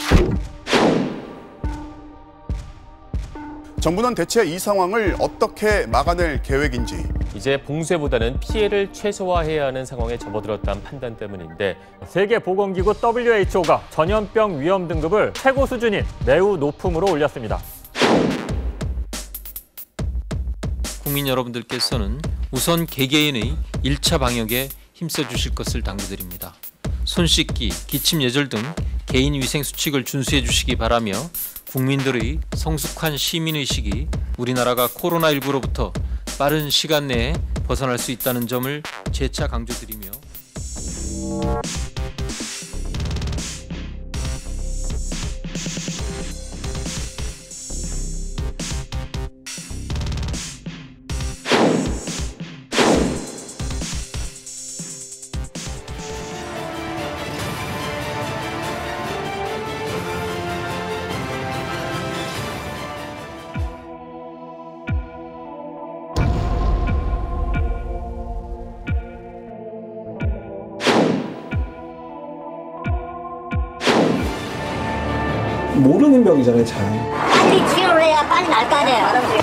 정부는 대체 이 상황을 어떻게 막아낼 계획인지. 이제 봉쇄보다는 피해를 최소화해야 하는 상황에 접어들었다는 판단 때문인데 세계보건기구 WHO가 전염병 위험 등급을 최고 수준인 매우 높음으로 올렸습니다. 국민 여러분들께서는 우선 개개인의 1차 방역에 힘써 주실 것을 당부드립니다. 손 씻기, 기침 예절 등 개인 위생 수칙을 준수해 주시기 바라며 국민들의 성숙한 시민의식이 우리나라가 코로나19로부터 빠른 시간 내에 벗어날 수 있다는 점을 재차 강조드리며 모르는 병이잖아요, 잘. 빨리 치료를 해야 빨리 날 거 아니에요.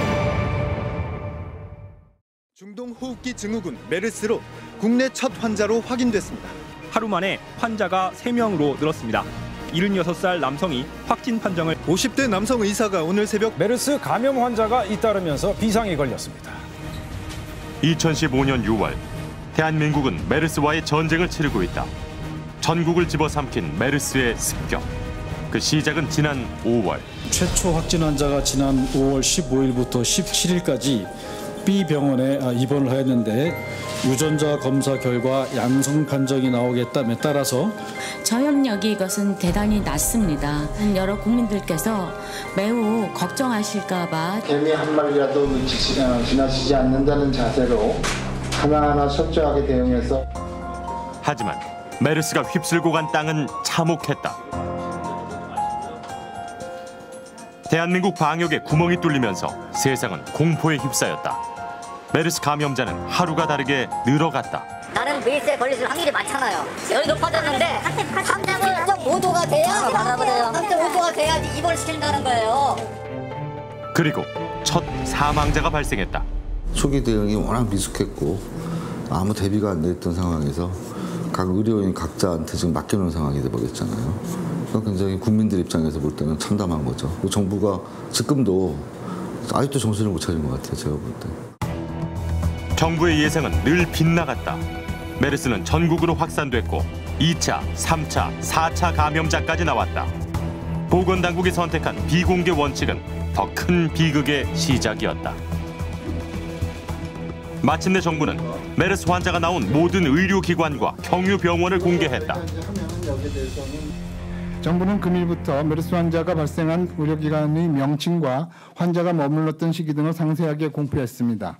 중동호흡기 증후군 메르스로 국내 첫 환자로 확인됐습니다. 하루 만에 환자가 3명으로 늘었습니다. 76살 남성이 확진 판정을 50대 남성 의사가 오늘 새벽 메르스 감염 환자가 잇따르면서 비상이 걸렸습니다. 2015년 6월 대한민국은 메르스와의 전쟁을 치르고 있다. 전국을 집어삼킨 메르스의 습격. 그 시작은 지난 5월. 최초 확진 환자가 지난 5월 15일부터 17일까지 B 병원에 입원을 하였는데 유전자 검사 결과 양성 판정이 나오겠다에 따라서 전염력이 이것은 대단히 낮습니다. 여러 국민들께서 매우 걱정하실까 봐 개미 한 마리라도 지나치지 않는다는 자세로 하나하나 철저하게 대응해서 하지만 메르스가 휩쓸고 간 땅은 참혹했다. 대한민국 방역에 구멍이 뚫리면서 세상은 공포에 휩싸였다. 메르스 감염자는 하루가 다르게 늘어갔다. 나는 메르스에 걸릴 확률이 많잖아요. 열이 높아졌는데 3.5도가 돼야 3.5도가 돼야지 입원을 시킨다는 거예요. 그리고 첫 사망자가 발생했다. 초기 대응이 워낙 미숙했고 아무 대비가 안 됐던 상황에서 각 의료인 각자한테 지금 맡겨놓은 상황이 돼버렸잖아요. 굉장히 국민들 입장에서 볼 때는 참담한 거죠. 정부가 지금도 아직도 정신을 못 차린 것 같아요, 제가 볼 때. 정부의 예상은 늘 빗나갔다. 메르스는 전국으로 확산됐고 2차, 3차, 4차 감염자까지 나왔다. 보건당국이 선택한 비공개 원칙은 더 큰 비극의 시작이었다. 마침내 정부는 메르스 환자가 나온 모든 의료기관과 경유병원을 공개했다. 정부는 금일부터 메르스 환자가 발생한 의료기관의 명칭과 환자가 머물렀던 시기 등을 상세하게 공표했습니다.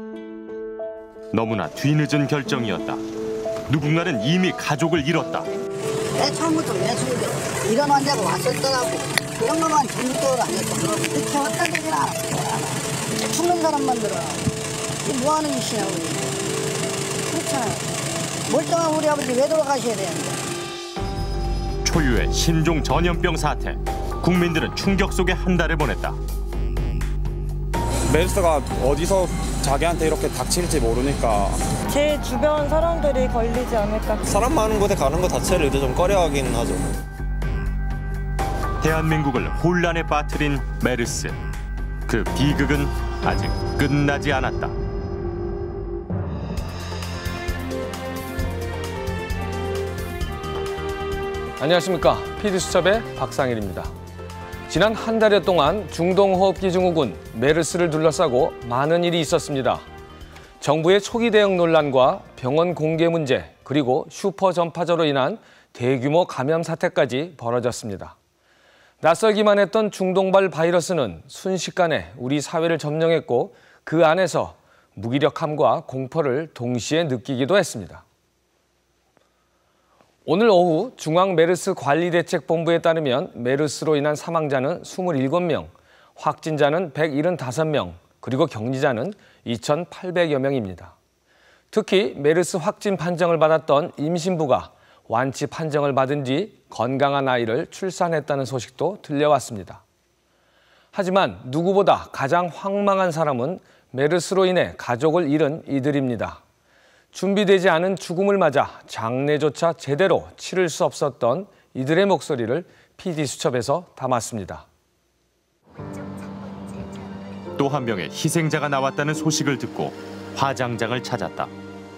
너무나 뒤늦은 결정이었다. 누군가는 이미 가족을 잃었다. 내 처음부터 왜 죽는데 이런 환자가 왔었더라고. 그런 것만 전부터 안 했어. 그렇게 왔다는 얘기는 안 했어. 죽는 사람만 들어. 이게 뭐 하는 짓이냐고. 그렇잖아요. 멀쩡한 우리 아버지 왜 돌아가셔야 되는데. 초유의 신종 전염병 사태. 국민들은 충격 속에 한 달을 보냈다. 메르스가 어디서 자기한테 이렇게 닥칠지 모르니까 제 주변 사람들이 걸리지 않을까. 사람 많은 곳에 가는 것 자체를 이제 좀 꺼려하긴 하죠. 대한민국을 혼란에 빠뜨린 메르스. 그 비극은 아직 끝나지 않았다. 안녕하십니까. PD수첩의 박상일입니다. 지난 한 달여 동안 중동호흡기 증후군 메르스를 둘러싸고 많은 일이 있었습니다. 정부의 초기 대응 논란과 병원 공개 문제, 그리고 슈퍼 전파자로 인한 대규모 감염 사태까지 벌어졌습니다. 낯설기만 했던 중동발 바이러스는 순식간에 우리 사회를 점령했고 그 안에서 무기력함과 공포를 동시에 느끼기도 했습니다. 오늘 오후 중앙메르스관리대책본부에 따르면 메르스로 인한 사망자는 27명, 확진자는 175명, 그리고 격리자는 2,800여 명입니다. 특히 메르스 확진 판정을 받았던 임신부가 완치 판정을 받은 뒤 건강한 아이를 출산했다는 소식도 들려왔습니다. 하지만 누구보다 가장 황망한 사람은 메르스로 인해 가족을 잃은 이들입니다. 준비되지 않은 죽음을 맞아 장례조차 제대로 치를 수 없었던 이들의 목소리를 PD수첩에서 담았습니다. 또 한 명의 희생자가 나왔다는 소식을 듣고 화장장을 찾았다.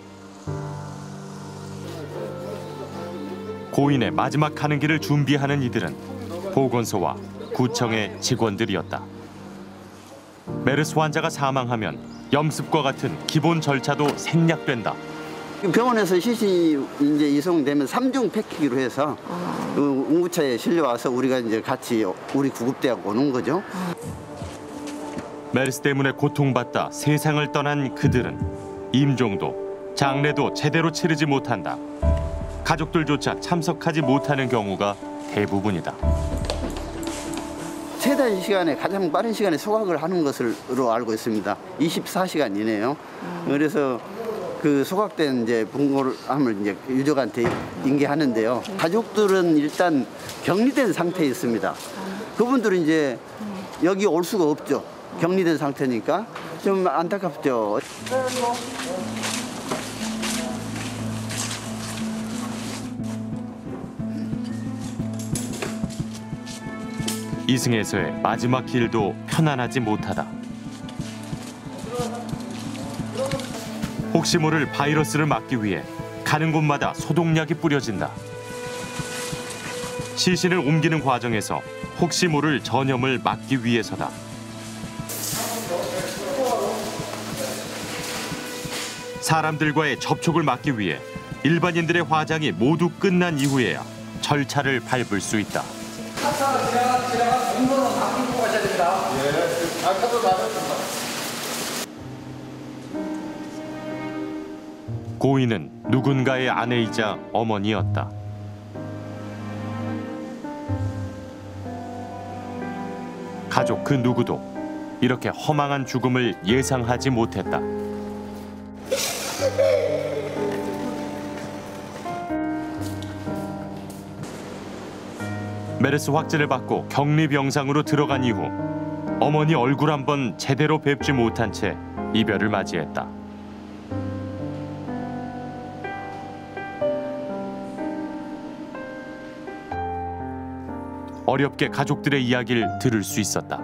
고인의 마지막 가는 길을 준비하는 이들은 보건소와 구청의 직원들이었다. 메르스 환자가 사망하면 염습과 같은 기본 절차도 생략된다. 병원에서 시신이 이제 이송되면 3중 패키기로 해서 응급차에 실려와서 우리가 이제 같이 우리 구급대하고 오는 거죠. 메르스 때문에 고통받다 세상을 떠난 그들은 임종도 장례도 제대로 치르지 못한다. 가족들조차 참석하지 못하는 경우가 대부분이다. 최단 시간에 가장 빠른 시간에 소각을 하는 것으로 알고 있습니다. 24시간 이내요. 그래서 그 소각된 이제 분골함을 이제 유족한테 인계하는데요. 가족들은 일단 격리된 상태에 있습니다. 그분들은 이제 여기 올 수가 없죠. 격리된 상태니까 좀 안타깝죠. 이승에서의 마지막 길도 편안하지 못하다. 혹시 모를 바이러스를 막기 위해 가는 곳마다 소독약이 뿌려진다. 시신을 옮기는 과정에서 혹시 모를 전염을 막기 위해서다. 사람들과의 접촉을 막기 위해 일반인들의 화장이 모두 끝난 이후에야 절차를 밟을 수 있다. 고인은 누군가의 아내이자 어머니였다. 가족 그 누구도 이렇게 허망한 죽음을 예상하지 못했다. 메르스 확진을 받고 격리 병상으로 들어간 이후 어머니 얼굴 한번 제대로 뵙지 못한 채 이별을 맞이했다. 어렵게 가족들의 이야기를 들을 수 있었다.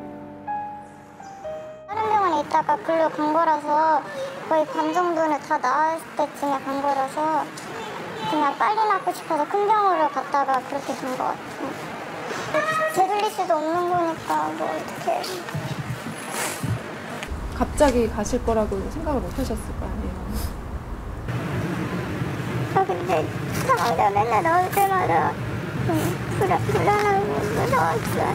다른 병원에 있다가 글로 간 거라서 거의 반 정도는 다 나았을 때쯤에 간 거라서 그냥 빨리 낳고 싶어서 큰 병원으로 갔다가 그렇게 된 것 같아요. 되돌릴 수도 없는 거니까 뭐 어떡해. 갑자기 가실 거라고 생각을 못 하셨을 거 아니에요? 근데 상황자 맨날 나올 때마다 불안하고 무서웠어요.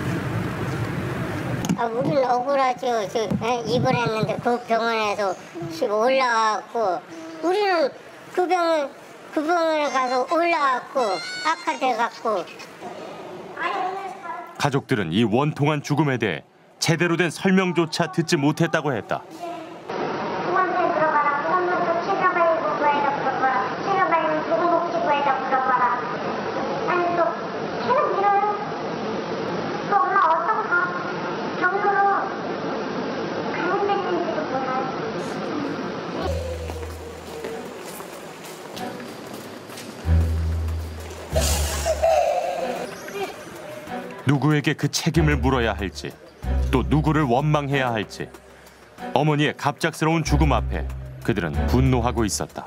우린 억울하죠. 입원했는데 그 병원에서 올라왔고 우리는 그 병원에 가서 올라왔고 악화돼갖고. 가족들은 이 원통한 죽음에 대해 제대로 된 설명조차 듣지 못했다고 했다. 공항에 들어가라. 공항에서 체가발부부에다 물어봐라. 체가발 보건복지부에다 물어봐라. 아니 또 계속 이러요. 또 엄마 어떤 병으로 감염됐는지도 몰라요. 누구에게 그 책임을 물어야 할지, 또 누구를 원망해야 할지, 어머니의 갑작스러운 죽음 앞에 그들은 분노하고 있었다.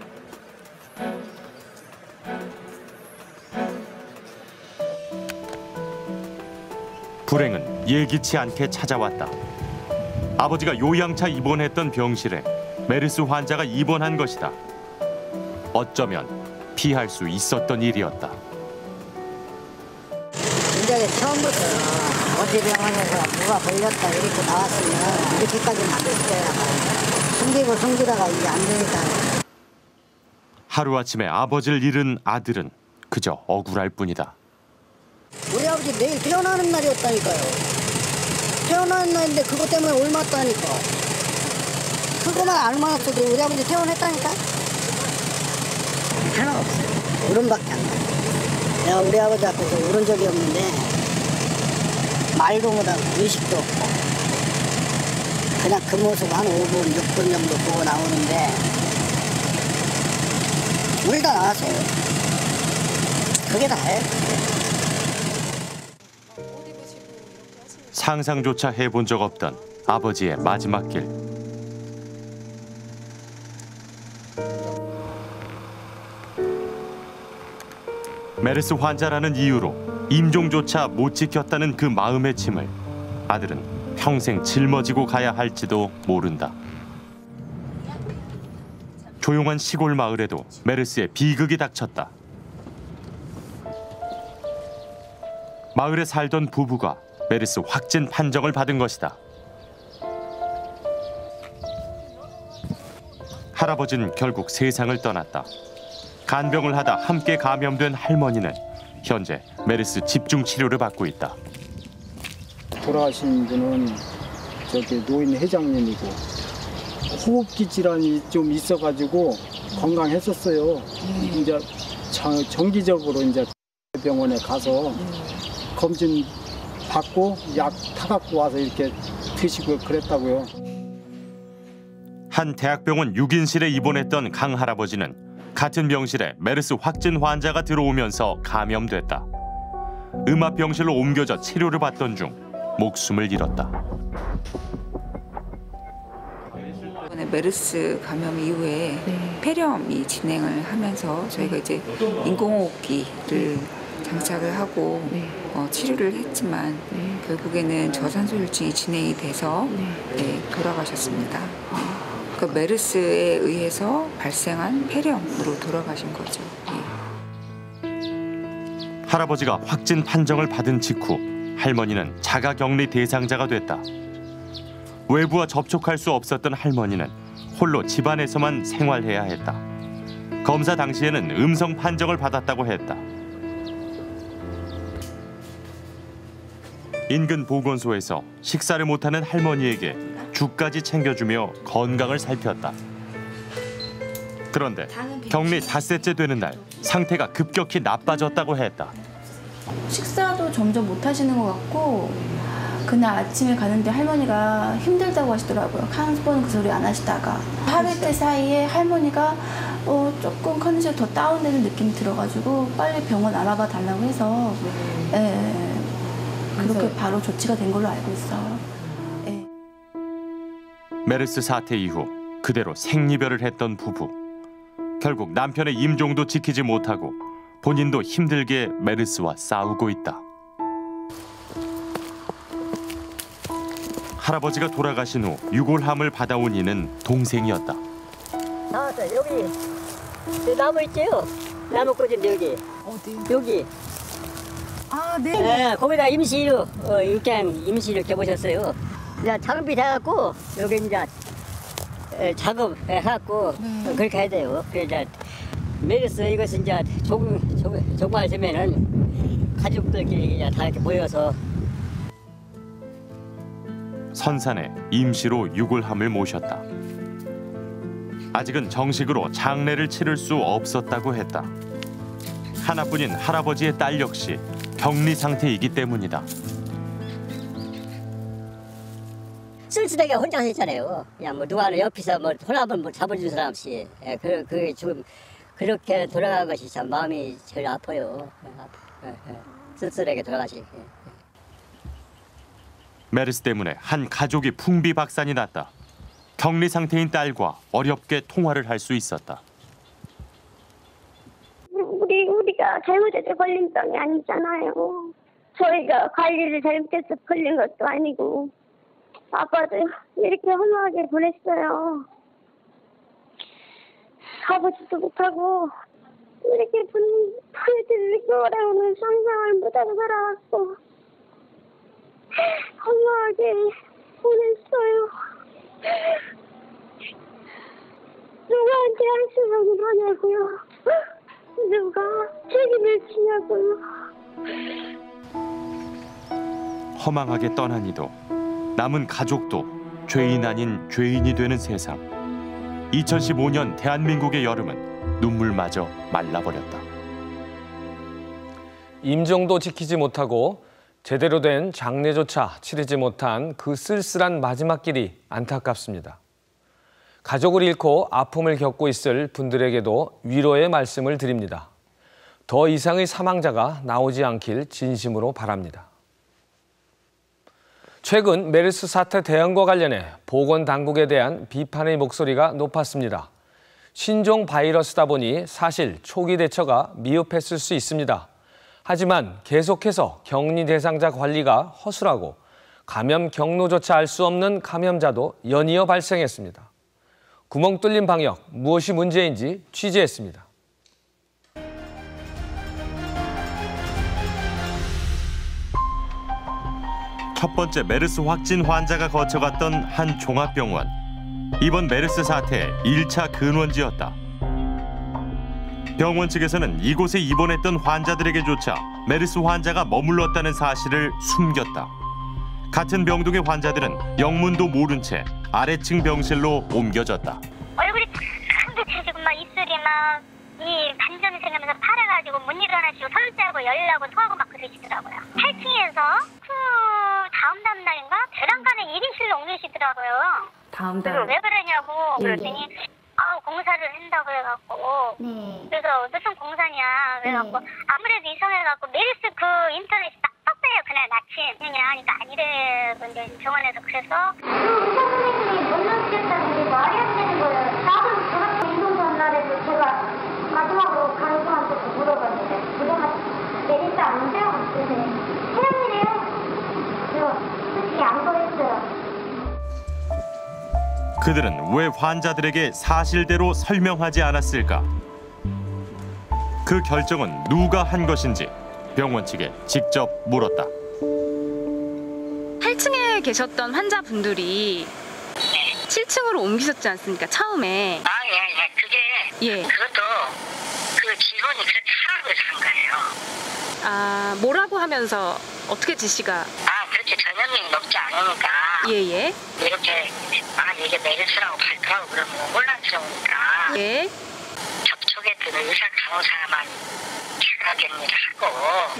불행은 예기치 않게 찾아왔다. 아버지가 요양차 입원했던 병실에 메르스 환자가 입원한 것이다. 어쩌면 피할 수 있었던 일이었다. 진작에 처음부터 어디 병원에서 누가 걸렸다 이렇게 나왔으면 이렇게까지는 안 됐어요. 숨기다가 이게 안 되니까. 하루아침에 아버지를 잃은 아들은 그저 억울할 뿐이다. 우리 아버지 내일 태어나는 날이었다니까요. 태어나는 날인데 그것 때문에 옮았다니까. 그거만 알만했어도 우리 아버지 태어났다니까. 하나 없어요. 울음밖에 안 나요. 내가 우리 아버지 앞에서 울은 적이 없는데 말도 못하고 의식도 없고 그냥 그 모습 한 5분, 6분 정도 보고 나오는데 울다 나왔어요. 그게 다예요. 상상조차 해본 적 없던 아버지의 마지막 길. 메르스 환자라는 이유로 임종조차 못 지켰다는 그 마음의 짐을 아들은 평생 짊어지고 가야 할지도 모른다. 조용한 시골 마을에도 메르스의 비극이 닥쳤다. 마을에 살던 부부가 메르스 확진 판정을 받은 것이다. 할아버지는 결국 세상을 떠났다. 간병을 하다 함께 감염된 할머니는 현재 메르스 집중 치료를 받고 있다. 돌아가신 분은 저기 노인 회장님이고 호흡기 질환이 좀 있어가지고 건강했었어요. 이제 정기적으로 이제 병원에 가서 검진 받고 약 타갖고 와서 이렇게 드시고 그랬다고요. 한 대학병원 6인실에 입원했던 강 할아버지는 같은 병실에 메르스 확진 환자가 들어오면서 감염됐다. 음압병실로 옮겨져 치료를 받던 중 목숨을 잃었다. 메르스 감염 이후에 폐렴이 진행을 하면서 저희가 이제 인공호흡기를 장착을 하고 치료를 했지만 결국에는 저산소혈증이 진행이 돼서 돌아가셨습니다. 그 메르스에 의해서 발생한 폐렴으로 돌아가신 거죠. 할아버지가 확진 판정을 받은 직후 할머니는 자가격리 대상자가 됐다. 외부와 접촉할 수 없었던 할머니는 홀로 집안에서만 생활해야 했다. 검사 당시에는 음성 판정을 받았다고 했다. 인근 보건소에서 식사를 못하는 할머니에게 죽까지 챙겨주며 건강을 살폈다. 그런데 격리 닷새째 되는 날 상태가 급격히 나빠졌다고 했다. 식사도 점점 못 하시는 것 같고 그날 아침에 가는데 할머니가 힘들다고 하시더라고요. 한 번은 그 소리 안 하시다가 하루 이틀 사이에 할머니가 조금 컨디션이 더 다운되는 느낌이 들어가지고 빨리 병원 알아봐 달라고 해서 그렇게 바로 조치가 된 걸로 알고 있어요. 메르스 사태 이후 그대로 생리별을 했던 부부. 결국 남편의 임종도 지키지 못하고 본인도 힘들게 메르스와 싸우고 있다. 할아버지가 돌아가신 후 유골함을 받아온 이는 동생이었다. 나왔어. 여기 나무 있지요? 나무꽃인데 여기. 어디? 여기. 아, 네. 네, 거기다 임시로 육장 임시를 켜보셨어요. 이제 작업이 돼갖고 여기 이제 작업해갖고 그렇게 해야 돼요. 그래서 메르스 이것은 이제 조금만 되면은 가족들끼리 이제 다 이렇게 모여서 선산에 임시로 유골함을 모셨다. 아직은 정식으로 장례를 치를 수 없었다고 했다. 하나뿐인 할아버지의 딸 역시 격리 상태이기 때문이다. 쓸쓸하게 혼자 했잖아요. 그냥 뭐 누가 옆에서 뭐 혼합을 뭐 잡아준 사람 없이 그게 지금 그렇게 돌아간 것이 참 마음이 제일 아파요. 쓸쓸하게 돌아가시. 메르스 때문에 한 가족이 풍비박산이 났다. 격리 상태인 딸과 어렵게 통화를 할 수 있었다. 우리가 잘못해서 걸린 병이 아니잖아요. 저희가 관리를 잘못해서 걸린 것도 아니고 아빠도 이렇게 허무하게 보냈어요. 아버지도 못하고 이렇게 보내드릴 거라고는 상상을 못하고 살아왔고 허무하게 보냈어요. 누구한테 한숨을 하냐고요. 누가 책임을 지냐고요. 허망하게 떠난 이도 남은 가족도 죄인 아닌 죄인이 되는 세상. 2015년 대한민국의 여름은 눈물마저 말라버렸다. 임종도 지키지 못하고 제대로 된 장례조차 치르지 못한 그 쓸쓸한 마지막 길이 안타깝습니다. 가족을 잃고 아픔을 겪고 있을 분들에게도 위로의 말씀을 드립니다. 더 이상의 사망자가 나오지 않길 진심으로 바랍니다. 최근 메르스 사태 대응과 관련해 보건당국에 대한 비판의 목소리가 높았습니다. 신종 바이러스다 보니 사실 초기 대처가 미흡했을 수 있습니다. 하지만 계속해서 격리 대상자 관리가 허술하고 감염 경로조차 알 수 없는 감염자도 연이어 발생했습니다. 구멍 뚫린 방역, 무엇이 문제인지 취재했습니다. 첫 번째 메르스 확진 환자가 거쳐갔던 한 종합병원. 이번 메르스 사태의 1차 근원지였다. 병원 측에서는 이곳에 입원했던 환자들에게조차 메르스 환자가 머물렀다는 사실을 숨겼다. 같은 병동의 환자들은 영문도 모른 채 아래층 병실로 옮겨졌다. 얼굴이 탕탕해지고 막 입술이 막 이 반점이 생기면서 파래가지고 못 일어나시고 설자고 열나고 토하고 막 그러시더라고요. 8층에서 그 다음 날인가 대랑간에 1인실로 옮기시더라고요. 다음 그래서 왜 그러냐고 그랬더니 공사를 한다고 해갖고 그래서 무슨 공사냐 그래갖고 아무래도 이상해갖고 메르스 그 인터넷이 딱 떴어요. 그날 마침 하니까 아니래. 근데 병원에서 그래서 의사 선생님이 몰라주겠다는 게 말이 안 되는 거예요. 나도 저렇게 운동 전날에도 제가 마지막으로 간호사한테 물어봤는데 그동안 메르스 안 돼요? 태양이래요. 그래서 솔직히 안 보였어요. 그들은 왜 환자들에게 사실대로 설명하지 않았을까? 그 결정은 누가 한 것인지 병원 측에 직접 물었다. 8층에 계셨던 환자분들이 7층으로 옮기셨지 않습니까? 처음에. 그게 그것도 그 직원이 그렇게 하라고 해서 한 거예요. 뭐라고 하면서 어떻게 지시가? 그렇게 전염력이 높지 않으니까. 예예. 이렇게 이게 메르스라고 발표하고 그러면 혼란스러우니까. 예. 접촉했던 의사 간호사만 자가격리를 하고.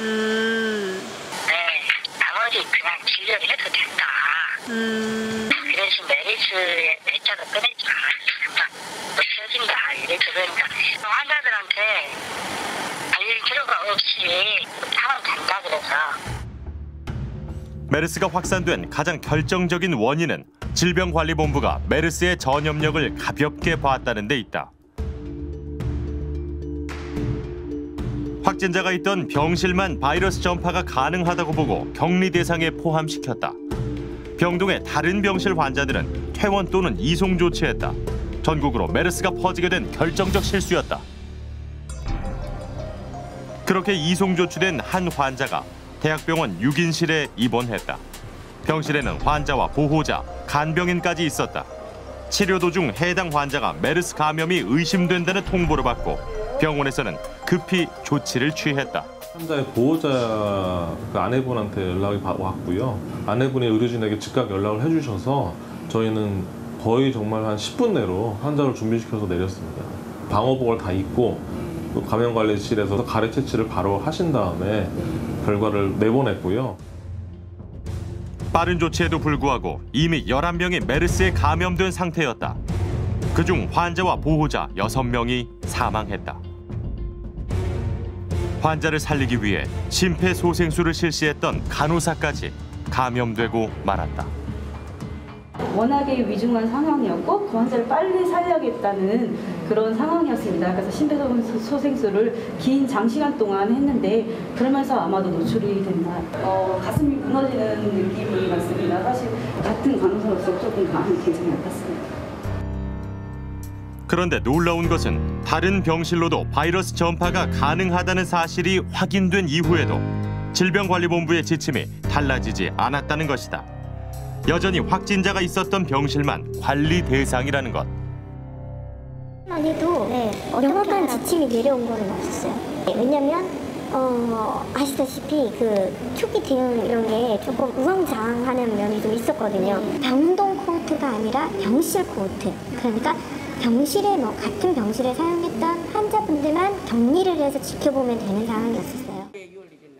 나머지 그냥 진료를 해도 된다. 그래서 메르스의 대처도 끊었지 마. 쉬어진다. 이렇게 그러니까 환자들한테 알릴 필요가 없이 하면 된다 그래서. 메르스가 확산된 가장 결정적인 원인은 질병관리본부가 메르스의 전염력을 가볍게 봤다는 데 있다. 확진자가 있던 병실만 바이러스 전파가 가능하다고 보고 격리 대상에 포함시켰다. 병동의 다른 병실 환자들은 퇴원 또는 이송 조치했다. 전국으로 메르스가 퍼지게 된 결정적 실수였다. 그렇게 이송 조치된 한 환자가 대학병원 6인실에 입원했다. 병실에는 환자와 보호자, 간병인까지 있었다. 치료 도중 해당 환자가 메르스 감염이 의심된다는 통보를 받고 병원에서는 급히 조치를 취했다. 환자의 보호자 그 아내분한테 연락이 왔고요. 아내분이 의료진에게 즉각 연락을 해주셔서 저희는 거의 정말 한 10분 내로 환자를 준비시켜서 내렸습니다. 방호복을 다 입고 또 감염관리실에서 가래 채취를 바로 하신 다음에 결과를 내보냈고요. 빠른 조치에도 불구하고 이미 11명이 메르스에 감염된 상태였다. 그중 환자와 보호자 6명이 사망했다. 환자를 살리기 위해 심폐소생술을 실시했던 간호사까지 감염되고 말았다. 워낙에 위중한 상황이었고 그 환자를 빨리 살려야겠다는 그런 상황이었습니다. 그래서 심폐소생술을 긴 장시간 동안 했는데 그러면서 아마도 노출이 된다. 가슴이 무너지는 느낌이 났습니다. 사실 같은 간호사로서 조금 마음이 굉장히 아팠습니다. 그런데 놀라운 것은 다른 병실로도 바이러스 전파가 가능하다는 사실이 확인된 이후에도 질병관리본부의 지침이 달라지지 않았다는 것이다. 여전히 확진자가 있었던 병실만 관리 대상이라는 것. 만 해도 명확한 지침이 내려온 건 없었어요. 왜냐면 아시다시피 그 초기 대응 이런 게 조금 우왕좌왕하는 면이 좀 있었거든요. 병동 코호트가 아니라 병실 코호트. 그러니까 병실에 같은 병실에 사용했던 환자분들만 격리를 해서 지켜보면 되는 상황이었었어요.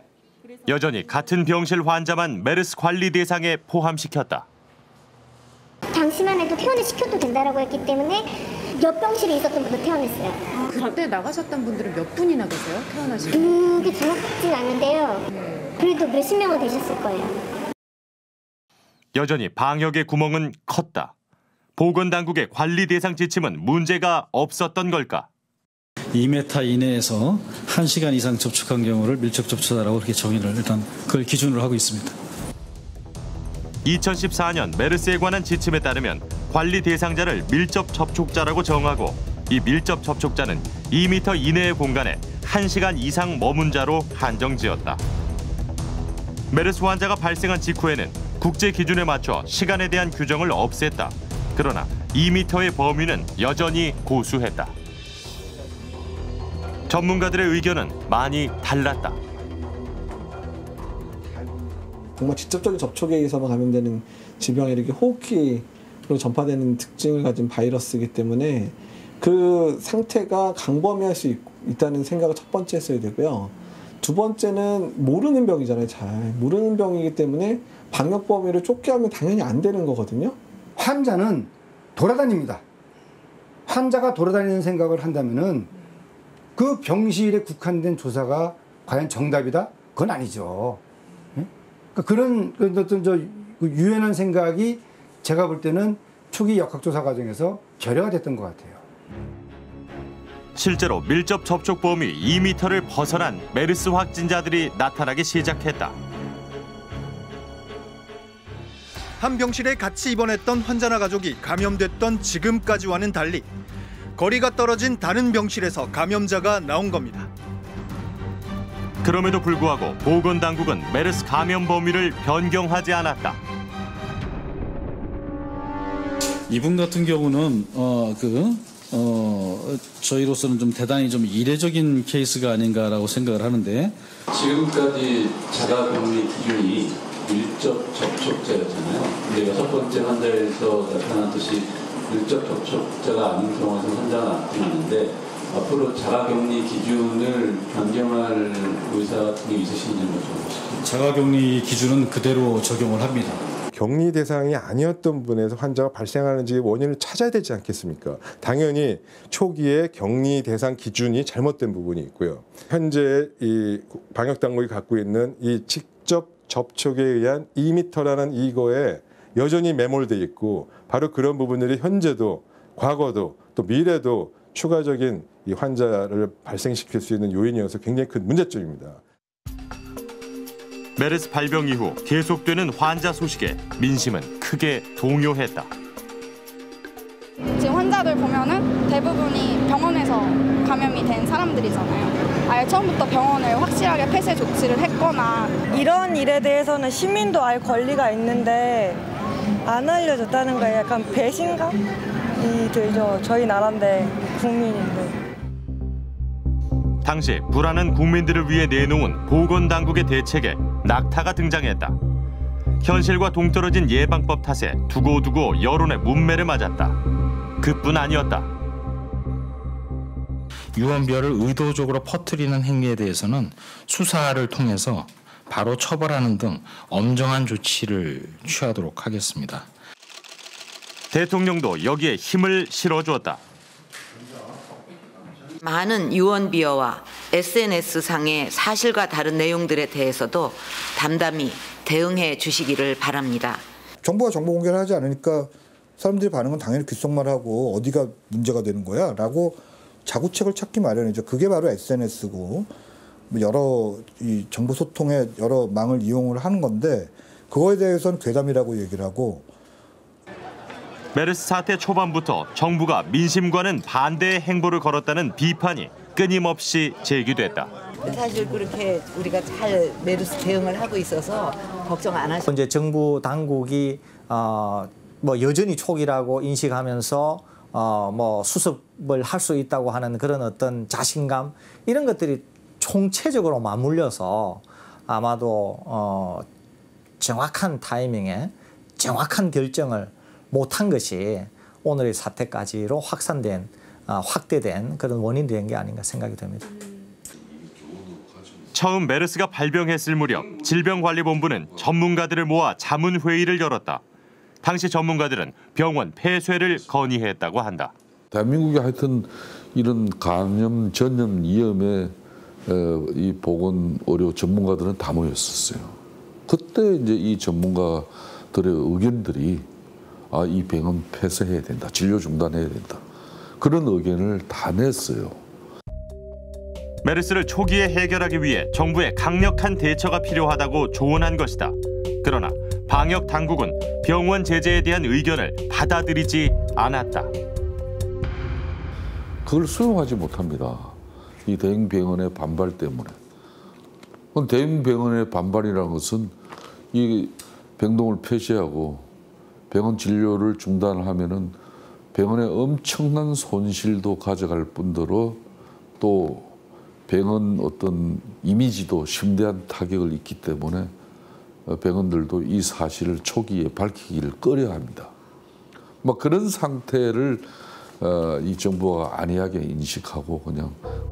여전히 같은 병실 환자만 메르스 관리 대상에 포함시켰다. 당시만 해도 퇴원을 시켜도 된다라고 했기 때문에 옆 병실에 있었던 분도 퇴원했어요. 그때 나가셨던 분들은 몇 분이나 계세요? 퇴원하신 분? 그게 정확하진 않은데요. 그래도 몇십 명은 되셨을 거예요. 여전히 방역의 구멍은 컸다. 보건당국의 관리 대상 지침은 문제가 없었던 걸까? 2m 이내에서 1시간 이상 접촉한 경우를 밀접 접촉자라고 그렇게 정의를 일단 그걸 기준으로 하고 있습니다. 2014년 메르스에 관한 지침에 따르면 관리 대상자를 밀접 접촉자라고 정하고 이 밀접 접촉자는 2m 이내의 공간에 1시간 이상 머문 자로 한정지었다. 메르스 환자가 발생한 직후에는 국제 기준에 맞춰 시간에 대한 규정을 없앴다. 그러나 2m의 범위는 여전히 고수했다. 전문가들의 의견은 많이 달랐다. 정말 직접적인 접촉에 의해서만 감염되는 질병이 이렇게 호흡기로 전파되는 특징을 가진 바이러스이기 때문에 그 상태가 강범위할 수 있다는 생각을 첫 번째 했어야 되고요. 두 번째는 모르는 병이잖아요. 잘 모르는 병이기 때문에 방역 범위를 좁게 하면 당연히 안 되는 거거든요. 환자는 돌아다닙니다. 환자가 돌아다니는 생각을 한다면은 그 병실에 국한된 조사가 과연 정답이다? 그건 아니죠. 그런 어떤 유연한 생각이 제가 볼 때는 초기 역학조사 과정에서 결여가 됐던 것 같아요. 실제로 밀접 접촉 범위 2m를 벗어난 메르스 확진자들이 나타나기 시작했다. 한 병실에 같이 입원했던 환자나 가족이 감염됐던 지금까지와는 달리 거리가 떨어진 다른 병실에서 감염자가 나온 겁니다. 그럼에도 불구하고 보건당국은 메르스 감염 범위를 변경하지 않았다. 이분 같은 경우는 저희로서는 좀 대단히 좀 이례적인 케이스가 아닌가라고 생각을 하는데 지금까지 자가격리 기준이 밀접 접촉자였잖아요. 근데 6번째 환자에서 나타났듯이 밀접 접촉자가 아닌 경우에서 환자가 나타나는데 앞으로 자가격리 기준을 변경할 의사 같은 게 있으신지는 여쭤보시죠. 자가격리 기준은 그대로 적용을 합니다. 격리 대상이 아니었던 분에서 환자가 발생하는지 원인을 찾아야 되지 않겠습니까? 당연히 초기에 격리 대상 기준이 잘못된 부분이 있고요. 현재 이 방역 당국이 갖고 있는 이 직접 접촉에 의한 2m라는 이거에 여전히 매몰돼 있고 바로 그런 부분들이 현재도 과거도 또 미래도 추가적인 이 환자를 발생시킬 수 있는 요인이어서 굉장히 큰 문제점입니다. 메르스 발병 이후 계속되는 환자 소식에 민심은 크게 동요했다. 지금 환자들 보면은 대부분이 병원에서 감염이 된 사람들이잖아요. 아예 처음부터 병원을 확실하게 폐쇄 조치를 했거나 이런 일에 대해서는 시민도 알 권리가 있는데 안 알려줬다는 거에 약간 배신감이 들죠. 저희 나라인데 국민인데. 당시 불안한 국민들을 위해 내놓은 보건당국의 대책에 낙타가 등장했다. 현실과 동떨어진 예방법 탓에 두고두고 여론의 문매를 맞았다. 그뿐 아니었다. 유언비어를 의도적으로 퍼뜨리는 행위에 대해서는 수사를 통해서 바로 처벌하는 등 엄정한 조치를 취하도록 하겠습니다. 대통령도 여기에 힘을 실어주었다. 많은 유언비어와 SNS상의 사실과 다른 내용들에 대해서도 담담히 대응해 주시기를 바랍니다. 정부가 정보 공개를 하지 않으니까 사람들의 반응은 당연히 귓속말하고 어디가 문제가 되는 거야? 라고 자구책을 찾기 마련이죠. 그게 바로 SNS고 여러 이 정보 소통에 여러 망을 이용을 하는 건데 그거에 대해서는 괴담이라고 얘기를 하고 메르스 사태 초반부터 정부가 민심과는 반대의 행보를 걸었다는 비판이 끊임없이 제기됐다. 사실 그렇게 우리가 잘 메르스 대응을 하고 있어서 걱정 안 하시고 이제 정부 당국이 뭐 여전히 초기라고 인식하면서 뭐 수습을 할 수 있다고 하는 그런 어떤 자신감 이런 것들이 총체적으로 맞물려서 아마도 정확한 타이밍에 정확한 결정을 못한 것이 오늘의 사태까지로 확산된 확대된 그런 원인이 된 게 아닌가 생각이 됩니다. 처음 메르스가 발병했을 무렵 질병관리본부는 전문가들을 모아 자문회의를 열었다. 당시 전문가들은 병원 폐쇄를 건의했다고 한다. 대한민국에 하여튼 이런 감염, 전염, 위험에 이 보건 의료 전문가들은 다 모였었어요. 그때 이제 이 전문가들의 의견들이 이 병원 폐쇄해야 된다, 진료 중단해야 된다. 그런 의견을 다 냈어요. 메르스를 초기에 해결하기 위해 정부의 강력한 대처가 필요하다고 조언한 것이다. 그러나 방역 당국은 병원 제재에 대한 의견을 받아들이지 않았다. 그걸 수용하지 못합니다. 이 대형병원의 반발 때문에. 대형병원의 반발이라는 것은 이 병동을 폐쇄하고 병원 진료를 중단하면은 병원의 엄청난 손실도 가져갈 뿐더러 또 병원 어떤 이미지도 심대한 타격을 입기 때문에 병원들도 이 사실을 초기에 밝히기를 꺼려합니다. 뭐 그런 상태를 이 정부가 안이하게 인식하고 그냥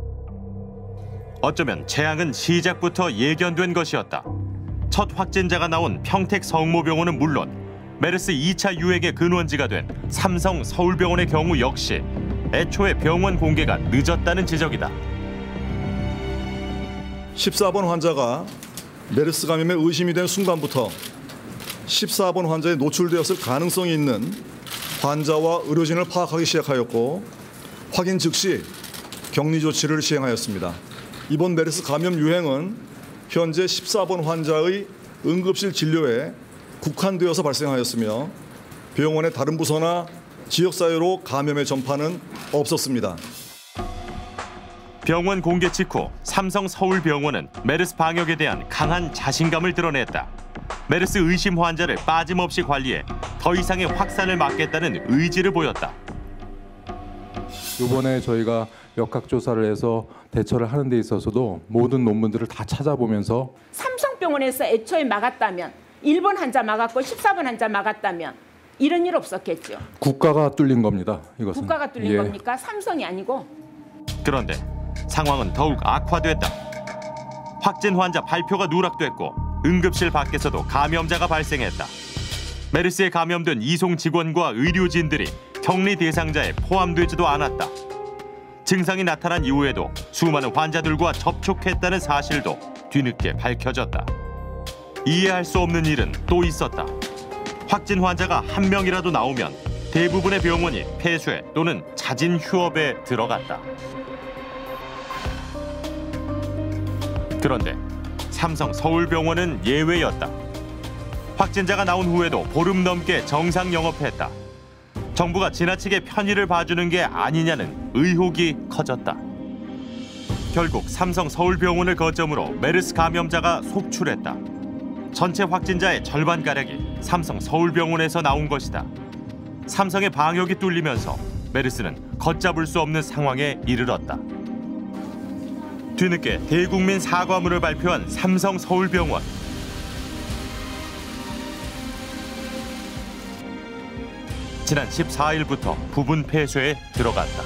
어쩌면 재앙은 시작부터 예견된 것이었다. 첫 확진자가 나온 평택 성모병원은 물론 메르스 2차 유행의 근원지가 된 삼성 서울병원의 경우 역시 애초에 병원 공개가 늦었다는 지적이다. 14번 환자가 메르스 감염에 의심이 된 순간부터 14번 환자에 노출되었을 가능성이 있는 환자와 의료진을 파악하기 시작하였고 확인 즉시 격리 조치를 시행하였습니다. 이번 메르스 감염 유행은 현재 14번 환자의 응급실 진료에 국한되어서 발생하였으며 병원의 다른 부서나 지역사회로 감염의 전파는 없었습니다. 병원 공개 직후 삼성 서울병원은 메르스 방역에 대한 강한 자신감을 드러냈다. 메르스 의심 환자를 빠짐없이 관리해 더 이상의 확산을 막겠다는 의지를 보였다. 이번에 저희가 역학조사를 해서 대처를 하는 데 있어서도 모든 논문들을 다 찾아보면서 삼성병원에서 애초에 막았다면 1번 환자 막았고 14번 환자 막았다면 이런 일 없었겠죠. 국가가 뚫린 겁니다. 이것은. 국가가 뚫린 겁니까? 삼성이 아니고. 그런데 상황은 더욱 악화됐다. 확진 환자 발표가 누락됐고 응급실 밖에서도 감염자가 발생했다. 메르스에 감염된 이송 직원과 의료진들이 격리 대상자에 포함되지도 않았다. 증상이 나타난 이후에도 수많은 환자들과 접촉했다는 사실도 뒤늦게 밝혀졌다. 이해할 수 없는 일은 또 있었다. 확진 환자가 한 명이라도 나오면 대부분의 병원이 폐쇄 또는 자진 휴업에 들어갔다. 그런데 삼성 서울병원은 예외였다. 확진자가 나온 후에도 보름 넘게 정상 영업했다. 정부가 지나치게 편의를 봐주는 게 아니냐는 의혹이 커졌다. 결국 삼성 서울병원을 거점으로 메르스 감염자가 속출했다. 전체 확진자의 절반가량이 삼성 서울병원에서 나온 것이다. 삼성의 방역이 뚫리면서 메르스는 걷잡을 수 없는 상황에 이르렀다. 뒤늦게 대국민 사과문을 발표한 삼성 서울병원. 지난 14일부터 부분 폐쇄에 들어갔다.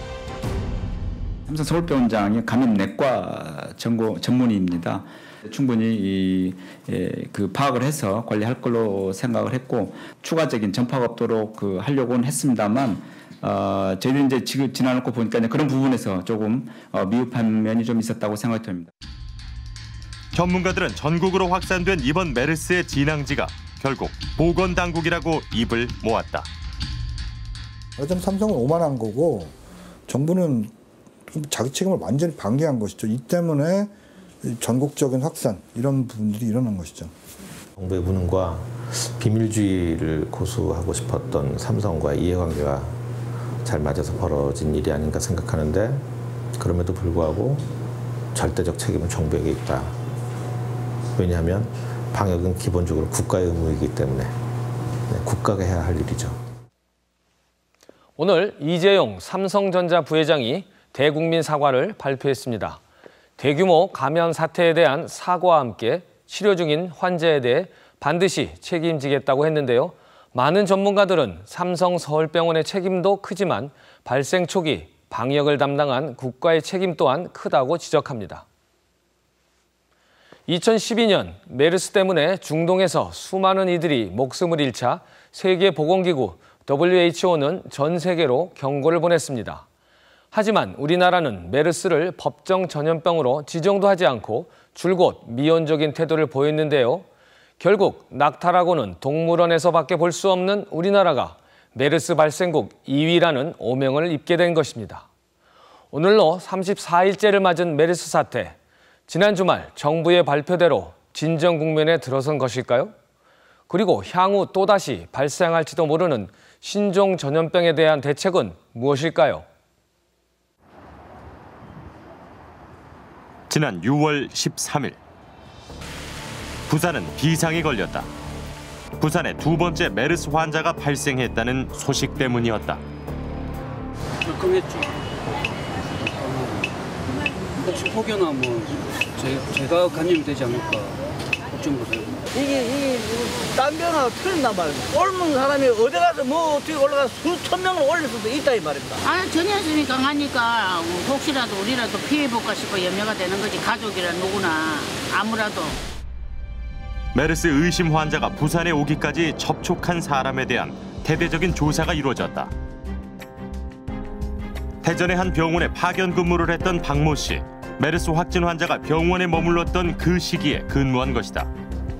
삼성 서울병원장이 감염내과 전문의입니다. 충분히 그 파악을 해서 관리할 걸로 생각을 했고 추가적인 전파가 없도록 하려고는 했습니다만 저희는 이제 지금 지나놓고 보니까 그런 부분에서 조금 미흡한 면이 좀 있었다고 생각이 듭니다. 전문가들은 전국으로 확산된 이번 메르스의 진앙지가 결국 보건당국이라고 입을 모았다. 어쩌면 삼성은 오만한 거고 정부는 자기 책임을 완전히 방기한 것이죠. 이 때문에 전국적인 확산 이런 부분들이 일어난 것이죠. 정부의 무능과 비밀주의를 고수하고 싶었던 삼성과의 이해관계가 잘 맞아서 벌어진 일이 아닌가 생각하는데 그럼에도 불구하고 절대적 책임은 정부에게 있다. 왜냐하면 방역은 기본적으로 국가의 의무이기 때문에 국가가 해야 할 일이죠. 오늘 이재용 삼성전자 부회장이 대국민 사과를 발표했습니다. 대규모 감염 사태에 대한 사과와 함께 치료 중인 환자에 대해 반드시 책임지겠다고 했는데요. 많은 전문가들은 삼성 서울병원의 책임도 크지만 발생 초기 방역을 담당한 국가의 책임 또한 크다고 지적합니다. 2012년 메르스 때문에 중동에서 수많은 이들이 목숨을 잃자 세계보건기구 WHO는 전 세계로 경고를 보냈습니다. 하지만 우리나라는 메르스를 법정 전염병으로 지정도 하지 않고 줄곧 미온적인 태도를 보였는데요. 결국 낙타라고는 동물원에서밖에 볼 수 없는 우리나라가 메르스 발생국 2위라는 오명을 입게 된 것입니다. 오늘로 34일째를 맞은 메르스 사태. 지난 주말 정부의 발표대로 진정 국면에 들어선 것일까요? 그리고 향후 또다시 발생할지도 모르는 신종 전염병에 대한 대책은 무엇일까요? 지난 6월 13일 부산은 비상이 걸렸다. 부산에 두 번째 메르스 환자가 발생했다는 소식 때문이었다. 걱정했죠. 혹시 혹여나 제가 감염이 되지 않을까 걱정도 되고. 이게 딴 병하고 틀린단 말입니다. 옮은 사람이 어디 가서 뭐 어떻게 올라가서 수천 명을 올릴 수도 있다 이 말입니다. 전염성이 강하니까 혹시라도 우리라도 피해볼까 싶어 염려가 되는 거지. 가족이라 누구나 아무라도. 메르스 의심 환자가 부산에 오기까지 접촉한 사람에 대한 대대적인 조사가 이루어졌다. 대전의 한 병원에 파견 근무를 했던 박모 씨. 메르스 확진 환자가 병원에 머물렀던 그 시기에 근무한 것이다.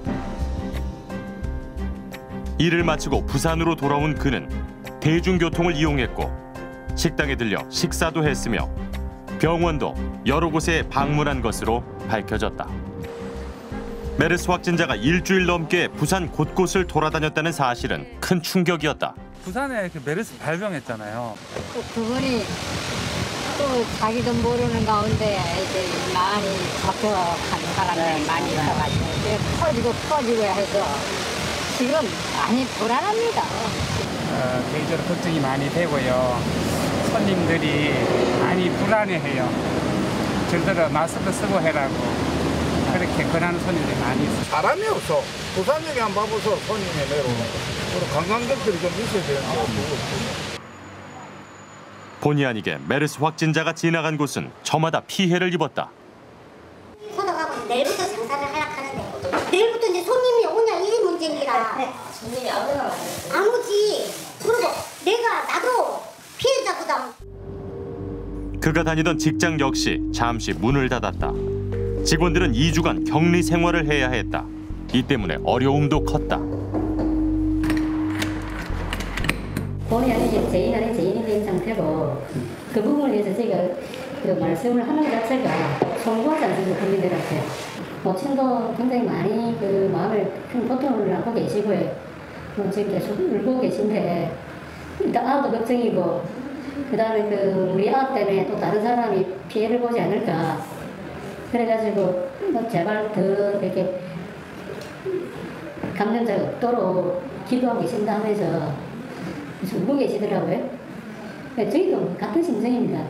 일을 마치고 부산으로 돌아온 그는 대중교통을 이용했고 식당에 들려 식사도 했으며 병원도 여러 곳에 방문한 것으로 밝혀졌다. 메르스 확진자가 일주일 넘게 부산 곳곳을 돌아다녔다는 사실은 큰 충격이었다. 부산에 메르스 발병했잖아요. 그분이 또 자기도 모르는 가운데 이제 많이 접촉한 사람들이 많이 있어가지고 퍼지고 해서 지금 많이 불안합니다. 개인적으로 걱정이 많이 되고요. 손님들이 많이 불안해해요. 저들은 마스크 쓰고 해라고 그렇게 권하는 손님들이 많이 있어요. 사람이 없어. 부산역에 한 봐봐서 손님이 내려오는 그리고 관광객들이 좀 있어야 되는데. 본의 아니게 메르스 확진자가 지나간 곳은 저마다 피해를 입었다. 소독하고 내일부터 장사를 하려고 하는데 내일부터 이제 손님이 오냐 이 문제니라. 손님이 아무나 아무지. 그리고 나도 피해자보다. 그가 다니던 직장 역시 잠시 문을 닫았다. 직원들은 2주간 격리 생활을 해야 했다. 이 때문에 어려움도 컸다. 본의 아니게 죄인 아닌 죄인이 된 상태고 그 부분을 위해서 저희가 그 말씀을 하는 것 자체가 송구하지 않습니다. 국민들한테. 모친도 굉장히 많이 그 마음을 큰 고통을 하고 계시고요. 지금 계속 울고 계신데 일단 아도 걱정이고 그다음에 그 우리 아 때문에 또 다른 사람이 피해를 보지 않을까. 그래가지고 제발 더 이렇게 감염자가 없도록 기도하고 계신다 하면서 울고 계시더라고요. 저희도 같은 심정입니다.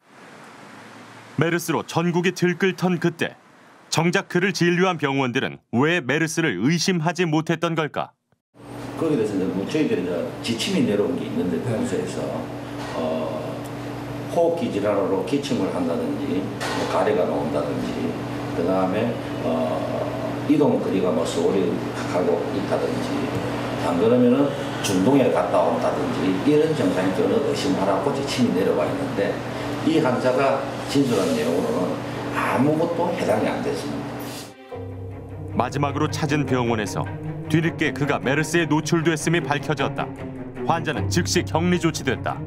메르스로 전국이 들끓던 그때 정작 그를 진료한 병원들은 왜 메르스를 의심하지 못했던 걸까? 거기에 대해서 저희들이 지침이 내려온 게 있는데 병소에서 호흡기 질환으로 기침을 한다든지 가래가 나온다든지 그 다음에 이동 거리가 소홀히 하고 있다든지 안 그러면은 중동에 갔다 온다든지 이런 증상이 저는 의심하라고 지침이 내려와 있는데 이 환자가 진술한 내용으로는 아무것도 해당이 안 됐습니다. 마지막으로 찾은 병원에서 뒤늦게 그가 메르스에 노출됐음이 밝혀졌다. 환자는 즉시 격리 조치됐다.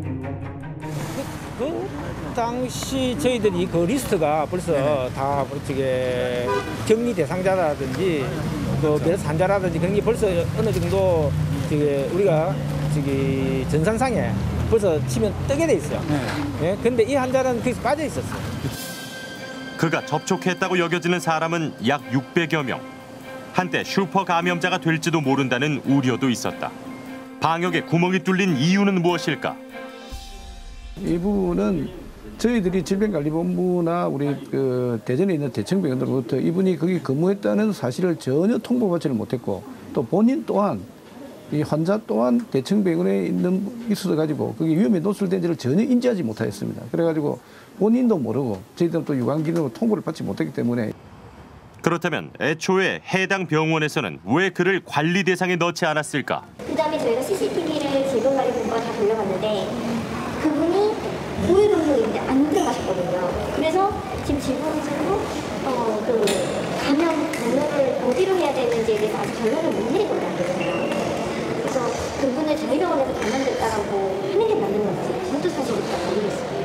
그 당시 저희들이 그 리스트가 벌써 다 어떻게 격리 대상자라든지 그 메르스 환자라든지 그런 게 벌써 어느 정도 우리가 전산상에 벌써 치면 뜨게 돼 있어요. 예, 근데 이 환자는 거기서 빠져 있었어요. 그가 접촉했다고 여겨지는 사람은 약 600여 명. 한때 슈퍼 감염자가 될지도 모른다는 우려도 있었다. 방역에 구멍이 뚫린 이유는 무엇일까? 이 부분은 저희들이 질병관리본부나 우리 그 대전에 있는 대청병원들로부터 이분이 거기 근무했다는 사실을 전혀 통보받지를 못했고 또 본인 또한 이 환자 또한 대청병원에 있어서 가지고 그게 위험에 노출된지를 전혀 인지하지 못하였습니다. 그래가지고 본인도 모르고 저희들은 또 유관기능으로 통보를 받지 못했기 때문에 그렇다면 애초에 해당 병원에서는 왜 그를 관리 대상에 넣지 않았을까? 그다음에 저희가 CCTV를 질병관리본부가 다 돌려봤는데 그분이 고액 경로인데 안 들어가셨거든요. 그래서 지금 질병관리본부도 그 감염을 어디로 해야 되는지에 대해서 아직 결론을 못 내리고 있거든요. 그래서 그분을 저희 병원에서 감염됐다라고 하는 게 맞는 건지 그것도 사실 모르겠어요.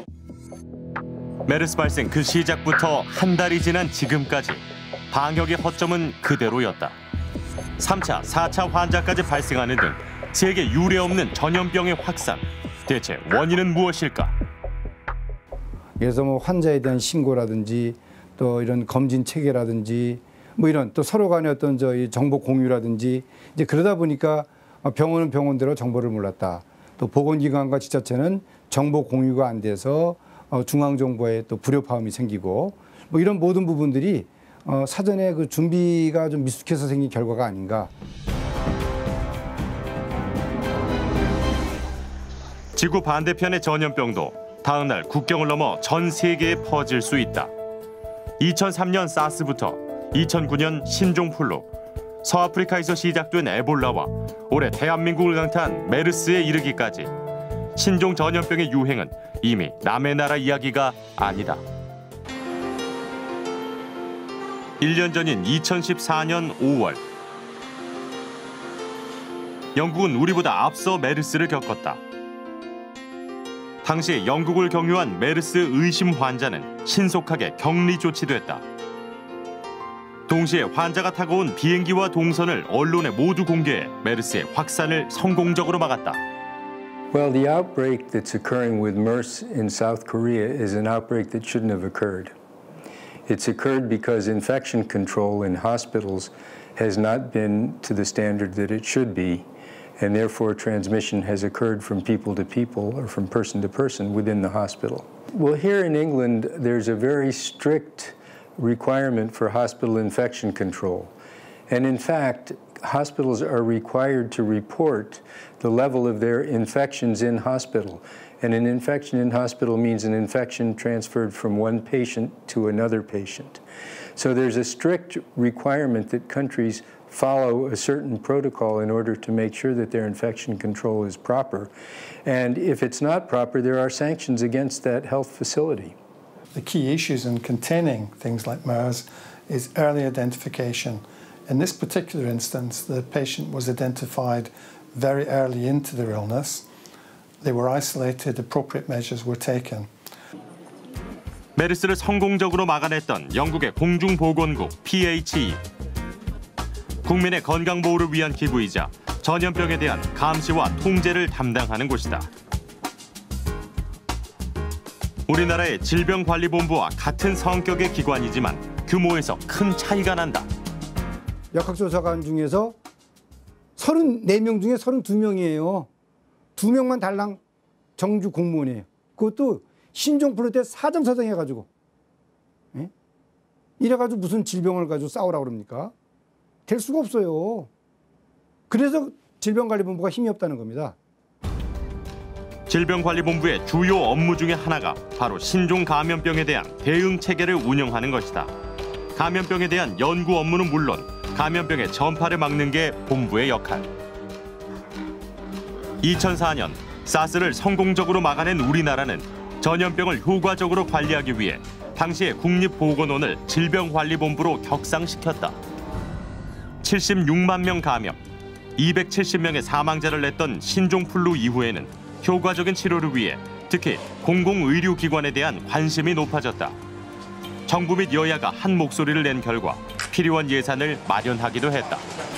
메르스 발생 그 시작부터 한 달이 지난 지금까지 방역의 허점은 그대로였다. 3차, 4차 환자까지 발생하는 등 세계 유례 없는 전염병의 확산. 대체 원인은 무엇일까? 그래서 뭐 환자에 대한 신고라든지 또 이런 검진 체계라든지 뭐 이런 또 서로 간의 어떤 저희 정보 공유라든지 이제 그러다 보니까 병원은 병원대로 정보를 몰랐다. 또 보건기관과 지자체는 정보 공유가 안 돼서 중앙정보에 또 불협화음이 생기고 뭐 이런 모든 부분들이 사전에 그 준비가 좀 미숙해서 생긴 결과가 아닌가. 지구 반대편의 전염병도 다음 날 국경을 넘어 전 세계에 퍼질 수 있다. 2003년 사스부터 2009년 신종플루, 서아프리카에서 시작된 에볼라와 올해 대한민국을 강타한 메르스에 이르기까지 신종 전염병의 유행은 이미 남의 나라 이야기가 아니다. 1년 전인 2014년 5월 영국은 우리보다 앞서 메르스를 겪었다. 당시 영국을 경유한 메르스 의심 환자는 신속하게 격리 조치됐다. 동시에 환자가 타고 온 비행기와 동선을 언론에 모두 공개해 메르스의 확산을 성공적으로 막았다. Well, the outbreak that's occurring with MERS in South Korea is an outbreak that shouldn't have occurred. It's occurred because infection control in hospitals has not been to the standard that it should be, and therefore transmission has occurred from people to people or from person to person within the hospital. Well, here in England, there's a very strict requirement for hospital infection control. And in fact, hospitals are required to report the level of their infections in hospital. And an infection in hospital means an infection transferred from one patient to another patient. So there's a strict requirement that countries follow a certain protocol in order to make sure that their infection control is proper. And if it's not proper, there are sanctions against that health facility. The key issues in containing things like MERS is early identification. In this particular instance, the patient was identified very early into their illness. They were isolated, appropriate measures were taken. 메르스를 성공적으로 막아냈던 영국의 공중보건국 PHE. 국민의 건강 보호를 위한 기구이자 전염병에 대한 감시와 통제를 담당하는 곳이다. 우리나라의 질병관리본부와 같은 성격의 기관이지만 규모에서 큰 차이가 난다. 역학조사관 중에서 34명 중에 32명이에요. 2명만 달랑 정규 공무원이에요. 그것도 신종플루 때 사정사정 해가지고. 예? 이래가지고 무슨 질병을 가지고 싸우라고 그럽니까? 될 수가 없어요. 그래서 질병관리본부가 힘이 없다는 겁니다. 질병관리본부의 주요 업무 중에 하나가 바로 신종 감염병에 대한 대응 체계를 운영하는 것이다. 감염병에 대한 연구 업무는 물론 감염병의 전파를 막는 게 본부의 역할. 2004년 사스를 성공적으로 막아낸 우리나라는 전염병을 효과적으로 관리하기 위해 당시의 국립보건원을 질병관리본부로 격상시켰다. 76만 명 감염, 270명의 사망자를 냈던 신종플루 이후에는 효과적인 치료를 위해 특히 공공의료기관에 대한 관심이 높아졌다. 정부 및 여야가 한 목소리를 낸 결과 필요한 예산을 마련하기도 했다.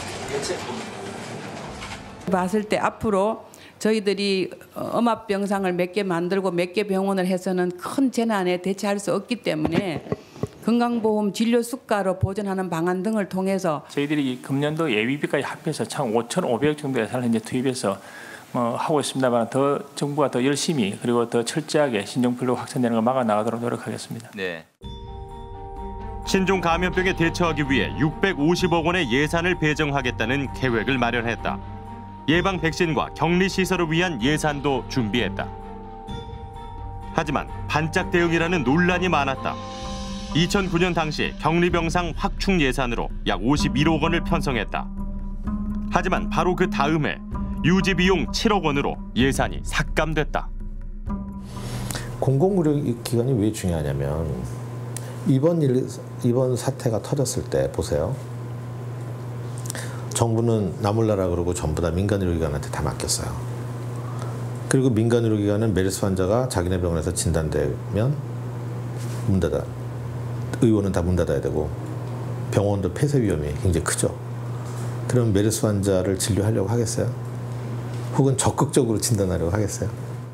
봤을 때 앞으로 저희들이 음압병상을 몇 개 만들고 몇 개 병원을 해서는 큰 재난에 대처할 수 없기 때문에 건강보험 진료 수가로 보전하는 방안 등을 통해서 저희들이 금년도 예비비까지 합해서 총 5,500억 정도 예산을 이제 투입해서 하고 있습니다만 더 정부가 더 열심히 그리고 더 철저하게 신종플루 확산되는 걸 막아 나가도록 노력하겠습니다. 네. 신종 감염병에 대처하기 위해 650억 원의 예산을 배정하겠다는 계획을 마련했다. 예방 백신과 격리 시설을 위한 예산도 준비했다. 하지만 반짝 대응이라는 논란이 많았다. 2009년 당시 격리병상 확충 예산으로 약 51억 원을 편성했다. 하지만 바로 그 다음에 유지 비용 7억 원으로 예산이 삭감됐다. 공공의료기관이 왜 중요하냐면 이번 사태가 터졌을 때 보세요. 정부는 나몰라라 그러고 전부 다 민간의료기관한테 다 맡겼어요. 그리고 민간의료기관은 메르스 환자가 자기네 병원에서 진단되면 문 닫아. 의원은 다 문 닫아야 되고 병원도 폐쇄 위험이 굉장히 크죠. 그럼 메르스 환자를 진료하려고 하겠어요? 혹은 적극적으로 진단하려고 하겠어요?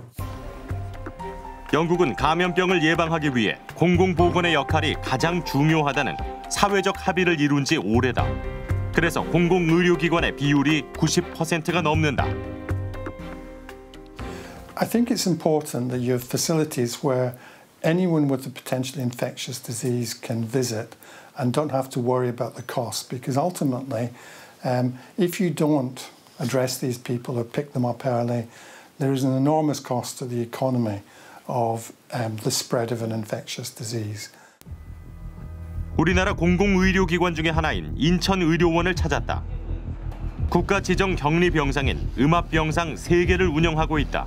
영국은 감염병을 예방하기 위해 공공보건의 역할이 가장 중요하다는 사회적 합의를 이룬 지 오래다. 그래서 공공의료기관의 비율이 90%가 넘는다. I think it's important that you have facilities where anyone with a potentially infectious disease can visit and don't have to worry about the cost, because ultimately, if you don't address these people or pick them up early, there is an enormous cost to the economy of the spread of an infectious disease. 우리나라 공공의료기관 중에 하나인 인천의료원을 찾았다. 국가 지정 격리병상인 음압병상 3개를 운영하고 있다.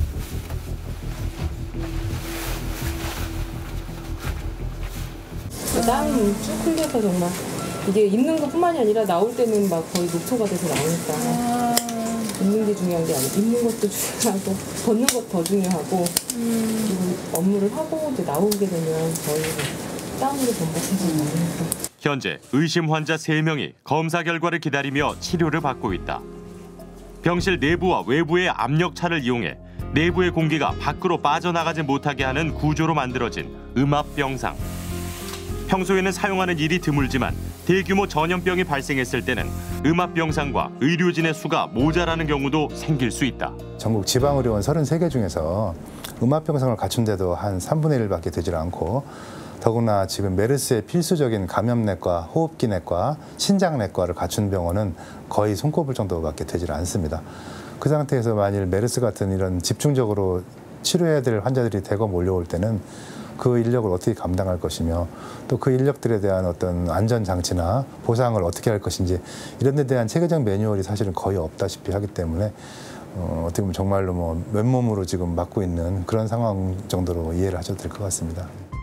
땀이 쭉 흘려서 정말 이게 입는 것뿐만이 아니라 나올 때는 막 거의 녹초가 돼서 나오니까 입는 게 중요한 게 아니고 입는 것도 중요하고 걷는 것도 더 중요하고 그리고 업무를 하고 이제 나오게 되면 거의 땀으로 범벅해서 나오니까. 현재 의심 환자 3명이 검사 결과를 기다리며 치료를 받고 있다. 병실 내부와 외부의 압력차를 이용해 내부의 공기가 밖으로 빠져나가지 못하게 하는 구조로 만들어진 음압병상. 평소에는 사용하는 일이 드물지만 대규모 전염병이 발생했을 때는 음압병상과 의료진의 수가 모자라는 경우도 생길 수 있다. 전국 지방의료원 33개 중에서 음압병상을 갖춘데도 한 3분의 1밖에 되질 않고, 더구나 지금 메르스의 필수적인 감염내과, 호흡기내과, 신장내과를 갖춘 병원은 거의 손꼽을 정도밖에 되질 않습니다. 그 상태에서 만일 메르스 같은 이런 집중적으로 치료해야 될 환자들이 대거 몰려올 때는 그 인력을 어떻게 감당할 것이며 또 그 인력들에 대한 어떤 안전장치나 보상을 어떻게 할 것인지 이런 데 대한 체계적 매뉴얼이 사실은 거의 없다시피 하기 때문에 어떻게 보면 정말로 뭐 맨몸으로 지금 맡고 있는 그런 상황 정도로 이해를 하셔도 될 것 같습니다.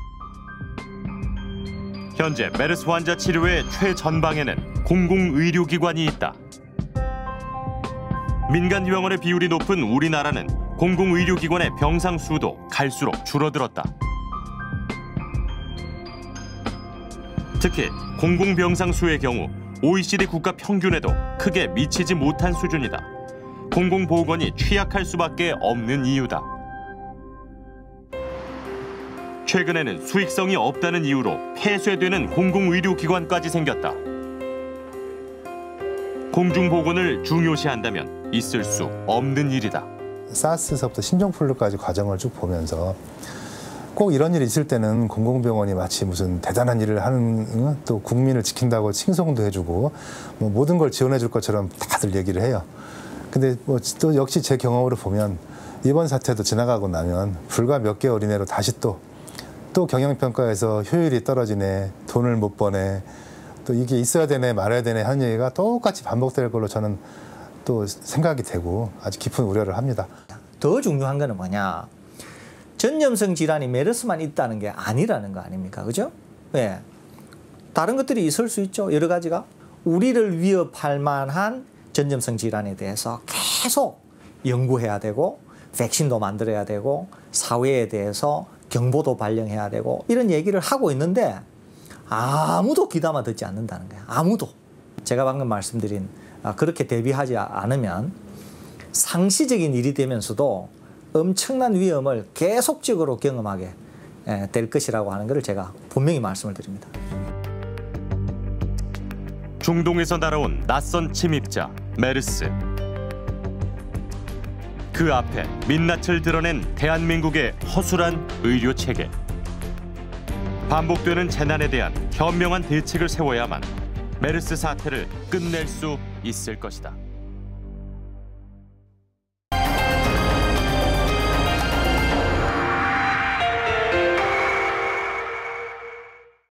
현재 메르스 환자 치료의 최전방에는 공공의료기관이 있다. 민간 병원의 비율이 높은 우리나라는 공공의료기관의 병상 수도 갈수록 줄어들었다. 특히 공공병상 수의 경우 OECD 국가 평균에도 크게 미치지 못한 수준이다. 공공보건이 취약할 수밖에 없는 이유다. 최근에는 수익성이 없다는 이유로 폐쇄되는 공공의료기관까지 생겼다. 공중보건을 중요시한다면 있을 수 없는 일이다. 사스서부터 신종플루까지 과정을 쭉 보면서 꼭 이런 일이 있을 때는 공공병원이 마치 무슨 대단한 일을 하는, 또 국민을 지킨다고 칭송도 해주고 뭐 모든 걸 지원해 줄 것처럼 다들 얘기를 해요. 근데 뭐 또 역시 제 경험으로 보면 이번 사태도 지나가고 나면 불과 몇 개월 이내로 다시 또 경영평가에서 효율이 떨어지네, 돈을 못 버네, 또 이게 있어야 되네 말아야 되네 하는 얘기가 똑같이 반복될 걸로 저는 또 생각이 되고 아주 깊은 우려를 합니다. 더 중요한 거는 뭐냐, 전염성 질환이 메르스만 있다는 게 아니라는 거 아닙니까? 그죠? 예. 다른 것들이 있을 수 있죠. 여러 가지가. 우리를 위협할 만한 전염성 질환에 대해서 계속 연구해야 되고 백신도 만들어야 되고 사회에 대해서 경보도 발령해야 되고 이런 얘기를 하고 있는데 아무도 귀담아 듣지 않는다는 거예요. 아무도. 제가 방금 말씀드린 그렇게 대비하지 않으면 상시적인 일이 되면서도 엄청난 위험을 계속적으로 경험하게 될 것이라고 하는 것을 제가 분명히 말씀을 드립니다. 중동에서 날아온 낯선 침입자 메르스. 그 앞에 민낯을 드러낸 대한민국의 허술한 의료 체계. 반복되는 재난에 대한 현명한 대책을 세워야만 메르스 사태를 끝낼 수 있을 것이다.